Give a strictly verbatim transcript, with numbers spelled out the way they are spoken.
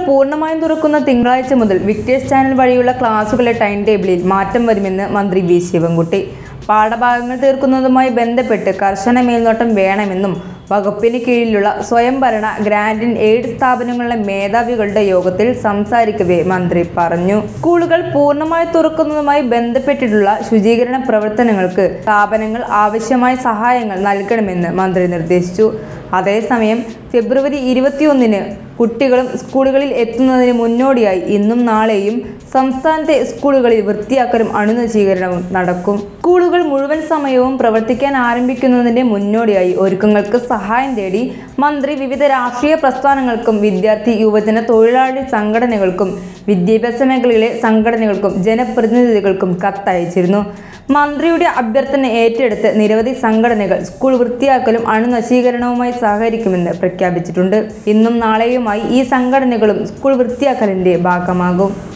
പൂർണ്ണമായും തുറക്കുന്ന തിങ്കളാഴ്ച മുതൽ വിക്ടേഴ്സ് ചാനൽ വഴിയുള്ള ക്ലാസുകളുടെ ടൈം ടേബിളിൽ മാറ്റം വരുമെന്ന് മന്ത്രി വി ശിവൻകുട്ടി. പാഠഭാഗങ്ങൾ തീർക്കുന്നതുമായി ബന്ധപ്പെട്ട് കർശന മേൽനോട്ടം വേണമെന്നും വകുപ്പിന് കീഴിലുള്ള സ്വയംഭരണ ഗ്രാൻഡ് ആൻഡ് എയ്ഡ് സ്ഥാപനങ്ങളിലെ മേധാവികളുടെ യോഗത്തിൽ സംസാരിക്കവേ മന്ത്രി പറഞ്ഞു. സ്കൂളുകൾ പൂർണ്ണമായി തുറക്കുന്നതുമായി ബന്ധപ്പെട്ടിട്ടുള്ള ശുചീകരണ പ്രവർത്തനങ്ങൾക്ക് സ്ഥാപനങ്ങൾ ആവശ്യമായ സഹായങ്ങൾ നൽകണമെന്ന് മന്ത്രി നിർദ്ദേശിച്ചു. അതേസമയം ഫെബ്രുവരി ഇരുപത്തിയൊന്നിന് കുട്ടികളും സ്കൂളുകളിൽ എത്തുന്നതിന് മുന്നോടിയായി ഇന്നും നാളെയും സംസ്ഥാനത്തെ സ്കൂളുകളിൽ വൃത്തിയാക്കലും അണുനശീകരണവും നടക്കും. സ്കൂളുകൾ മുഴുവൻ സമയവും പ്രവർത്തിക്കാൻ ആരംഭിക്കുന്നതിന്റെ മുന്നോടിയായി ഒരുക്കങ്ങൾക്ക് സഹായം തേടി മന്ത്രി വിവിധ രാഷ്ട്രീയ പ്രസ്ഥാനങ്ങൾക്കും വിദ്യാർത്ഥി യുവജന തൊഴിലാളി സംഘടനകൾക്കും വിദ്യാഭ്യാസ മേഖലയിലെ സംഘടനകൾക്കും ജനപ്രതിനിധികൾക്കും കത്തയച്ചിരുന്നു. മന്ത്രിയുടെ അഭ്യർത്ഥന ഏറ്റെടുത്ത് നിരവധി സംഘടനകൾ സ്കൂൾ വൃത്തിയാക്കലും അണുനശീകരണവുമായി സഹകരിക്കുമെന്ന് പ്രഖ്യാപിച്ചിട്ടുണ്ട്. ഇന്നും നാളെയുമായി ഈ സംഘടനകളും സ്കൂൾ വൃത്തിയാക്കലിന്റെ ഭാഗമാകും.